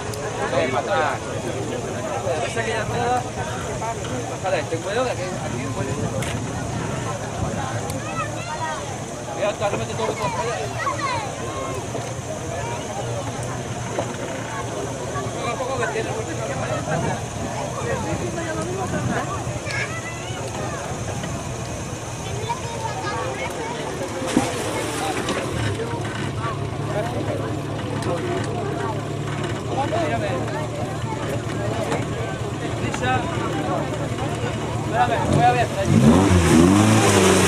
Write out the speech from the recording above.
matar. Esa que ya está. Bájala, ten cuidado que aquí puede. Ya está, remete todo esto. Poco a poco que tiene. Lisa, espérame, voy a ver.